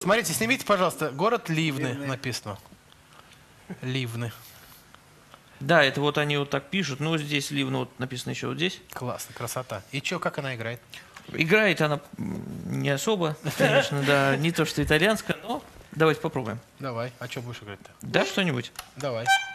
Смотрите, снимите, пожалуйста, город Ливны написано. Ливны. Да, это вот они вот так пишут. Ну, здесь Ливно вот написано еще вот здесь. Классно, красота. И что, как она играет? Играет она не особо, конечно, да, не то что итальянская, но давайте попробуем. Давай. А что будешь играть-то? Да, что-нибудь? Давай.